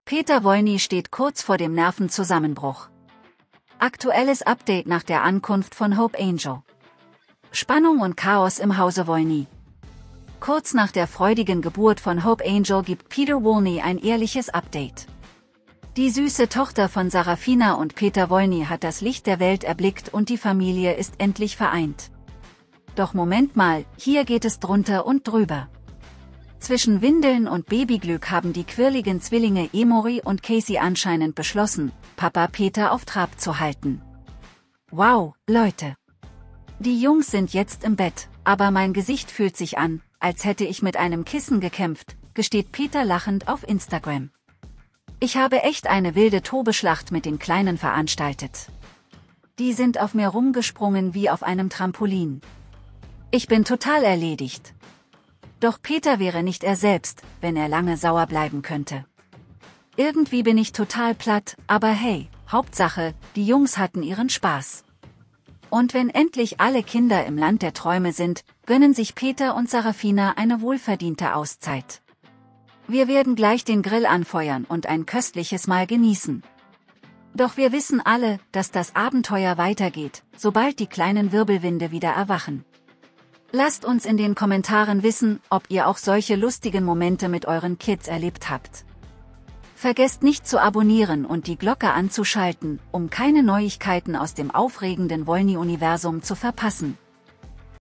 Peter Wolny steht kurz vor dem Nervenzusammenbruch. Aktuelles Update nach der Ankunft von Hope Angel. Spannung und Chaos im Hause Wolny. Kurz nach der freudigen Geburt von Hope Angel gibt Peter Wolny ein ehrliches Update. Die süße Tochter von Sarafina und Peter Wolny hat das Licht der Welt erblickt und die Familie ist endlich vereint. Doch Moment mal, hier geht es drunter und drüber. Zwischen Windeln und Babyglück haben die quirligen Zwillinge Emory und Casey anscheinend beschlossen, Papa Peter auf Trab zu halten. Wow, Leute! Die Jungs sind jetzt im Bett, aber mein Gesicht fühlt sich an, als hätte ich mit einem Kissen gekämpft, gesteht Peter lachend auf Instagram. Ich habe echt eine wilde Tobeschlacht mit den Kleinen veranstaltet. Die sind auf mir rumgesprungen wie auf einem Trampolin. Ich bin total erledigt. Doch Peter wäre nicht er selbst, wenn er lange sauer bleiben könnte. Irgendwie bin ich total platt, aber hey, Hauptsache, die Jungs hatten ihren Spaß. Und wenn endlich alle Kinder im Land der Träume sind, gönnen sich Peter und Sarafina eine wohlverdiente Auszeit. Wir werden gleich den Grill anfeuern und ein köstliches Mahl genießen. Doch wir wissen alle, dass das Abenteuer weitergeht, sobald die kleinen Wirbelwinde wieder erwachen. Lasst uns in den Kommentaren wissen, ob ihr auch solche lustigen Momente mit euren Kids erlebt habt. Vergesst nicht zu abonnieren und die Glocke anzuschalten, um keine Neuigkeiten aus dem aufregenden Wolny-Universum zu verpassen.